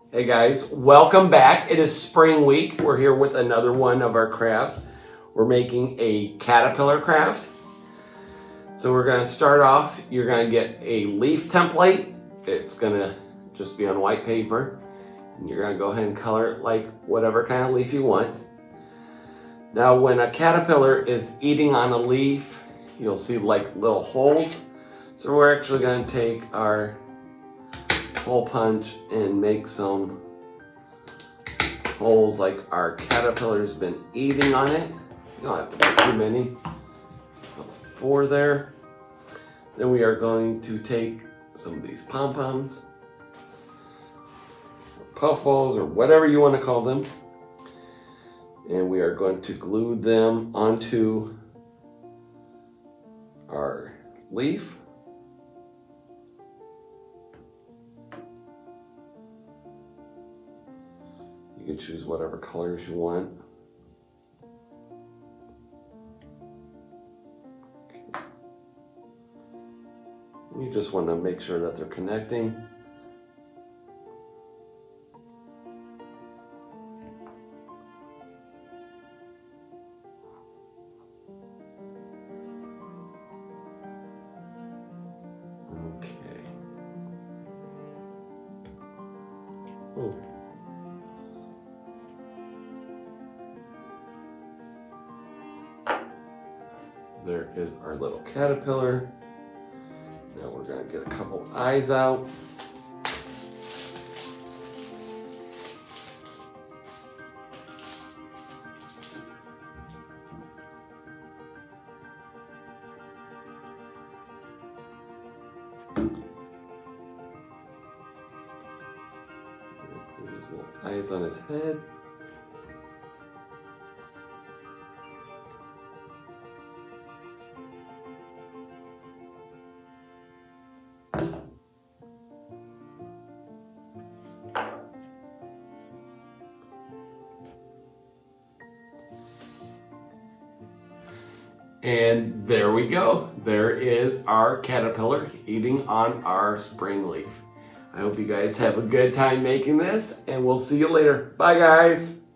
Hey guys, welcome back. It is spring week. We're here with another one of our crafts. We're making a caterpillar craft. So we're going to start off, you're going to get a leaf template. It's going to just be on white paper. And you're going to go ahead and color it like whatever kind of leaf you want. Now when a caterpillar is eating on a leaf, you'll see like little holes. So we're actually going to take our hole punch and make some holes like our caterpillar's been eating on it. You don't have to put too many. 4 there. Then we are going to take some of these pom-poms, puffballs, or whatever you want to call them, and we are going to glue them onto our leaf. You can choose whatever colors you want. Okay. You just want to make sure that they're connecting. Okay. Oh. There is our little caterpillar. Now we're going to get a couple eyes out. Put his little eyes on his head. And there we go. There is our caterpillar eating on our spring leaf. I hope you guys have a good time making this, and we'll see you later. Bye guys.